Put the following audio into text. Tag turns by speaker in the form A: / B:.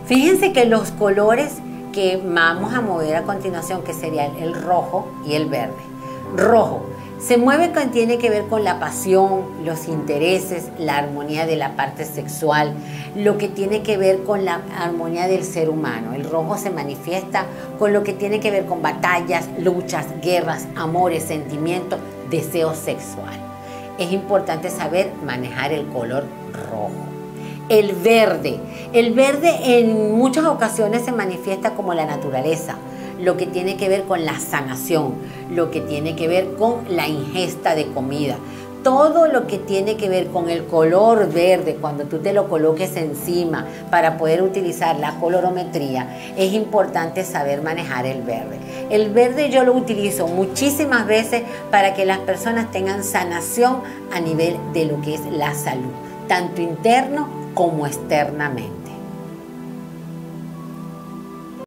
A: Fíjense que los colores que vamos a mover a continuación, que serían el rojo y el verde. Rojo se mueve con, tiene que ver con la pasión, los intereses, la armonía de la parte sexual, lo que tiene que ver con la armonía del ser humano. El rojo se manifiesta con lo que tiene que ver con batallas, luchas, guerras, amores, sentimientos, deseo sexual. Es importante saber manejar el color rojo. El verde en muchas ocasiones se manifiesta como la naturaleza, lo que tiene que ver con la sanación, lo que tiene que ver con la ingesta de comida. Todo lo que tiene que ver con el color verde, cuando tú te lo coloques encima para poder utilizar la colorometría, es importante saber manejar el verde. El verde yo lo utilizo muchísimas veces para que las personas tengan sanación a nivel de lo que es la salud, tanto interno como externamente.